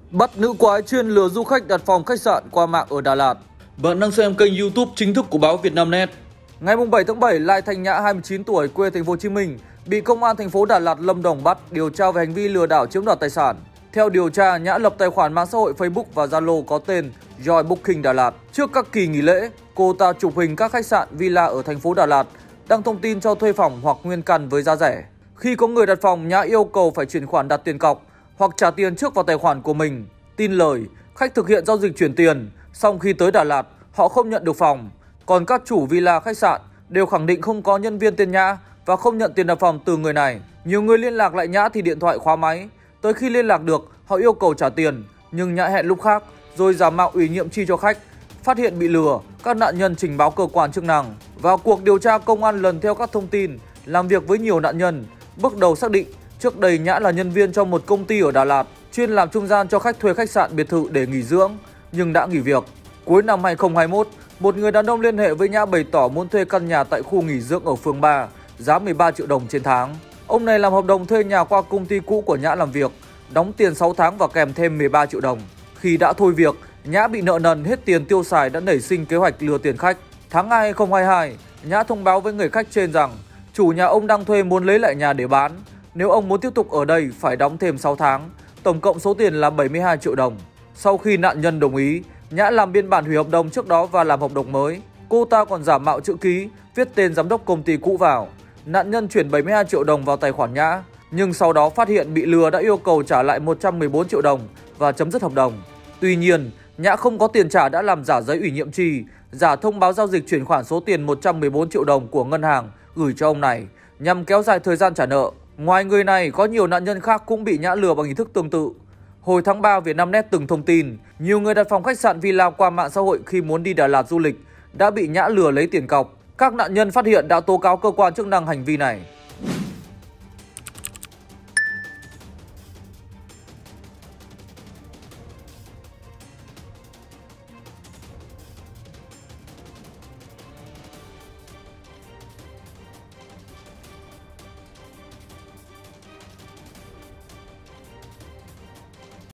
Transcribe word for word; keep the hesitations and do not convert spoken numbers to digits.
Bắt nữ quái chuyên lừa du khách đặt phòng khách sạn qua mạng ở Đà Lạt. Bạn đang xem kênh YouTube chính thức của báo Vietnamnet. Ngày bảy tháng bảy, Lai Thanh Nhã, hai mươi chín tuổi, quê thành phố Hồ Chí Minh, bị công an thành phố Đà Lạt, Lâm Đồng bắt điều tra về hành vi lừa đảo chiếm đoạt tài sản. Theo điều tra, Nhã lập tài khoản mạng xã hội Facebook và Zalo có tên Joy Booking Đà Lạt. Trước các kỳ nghỉ lễ, cô ta chụp hình các khách sạn, villa ở thành phố Đà Lạt, đăng thông tin cho thuê phòng hoặc nguyên căn với giá rẻ. Khi có người đặt phòng, Nhã yêu cầu phải chuyển khoản đặt tiền cọc hoặc trả tiền trước vào tài khoản của mình. Tin lời, khách thực hiện giao dịch chuyển tiền, xong khi tới Đà Lạt, họ không nhận được phòng. Còn các chủ villa khách sạn đều khẳng định không có nhân viên tên Nhã và không nhận tiền đặt phòng từ người này. Nhiều người liên lạc lại Nhã thì điện thoại khóa máy. Tới khi liên lạc được, họ yêu cầu trả tiền, nhưng Nhã hẹn lúc khác, rồi giả mạo ủy nhiệm chi cho khách. Phát hiện bị lừa, các nạn nhân trình báo cơ quan chức năng. Vào cuộc điều tra, công an lần theo các thông tin, làm việc với nhiều nạn nhân. Bước đầu xác định, trước đây Nhã là nhân viên cho một công ty ở Đà Lạt, chuyên làm trung gian cho khách thuê khách sạn biệt thự để nghỉ dưỡng, nhưng đã nghỉ việc. Cuối năm hai nghìn không trăm hai mươi mốt, một người đàn ông liên hệ với Nhã bày tỏ muốn thuê căn nhà tại khu nghỉ dưỡng ở phường ba, giá mười ba triệu đồng trên tháng. Ông này làm hợp đồng thuê nhà qua công ty cũ của Nhã làm việc, đóng tiền sáu tháng và kèm thêm mười ba triệu đồng. Khi đã thôi việc, Nhã bị nợ nần hết tiền tiêu xài đã nảy sinh kế hoạch lừa tiền khách. Tháng hai năm hai nghìn không trăm hai mươi hai, Nhã thông báo với người khách trên rằng chủ nhà ông đang thuê muốn lấy lại nhà để bán. Nếu ông muốn tiếp tục ở đây phải đóng thêm sáu tháng, tổng cộng số tiền là bảy mươi hai triệu đồng. Sau khi nạn nhân đồng ý, Nhã làm biên bản hủy hợp đồng trước đó và làm hợp đồng mới. Cô ta còn giả mạo chữ ký, viết tên giám đốc công ty cũ vào. Nạn nhân chuyển bảy mươi hai triệu đồng vào tài khoản Nhã, nhưng sau đó phát hiện bị lừa đã yêu cầu trả lại một trăm mười bốn triệu đồng và chấm dứt hợp đồng. Tuy nhiên, Nhã không có tiền trả đã làm giả giấy ủy nhiệm chi, giả thông báo giao dịch chuyển khoản số tiền một trăm mười bốn triệu đồng của ngân hàng gửi cho ông này nhằm kéo dài thời gian trả nợ. Ngoài người này, có nhiều nạn nhân khác cũng bị Nhã lừa bằng hình thức tương tự. Hồi tháng ba, Vietnamnet từng thông tin nhiều người đặt phòng khách sạn villa qua mạng xã hội khi muốn đi Đà Lạt du lịch đã bị Nhã lừa lấy tiền cọc. Các nạn nhân phát hiện đã tố cáo cơ quan chức năng hành vi này.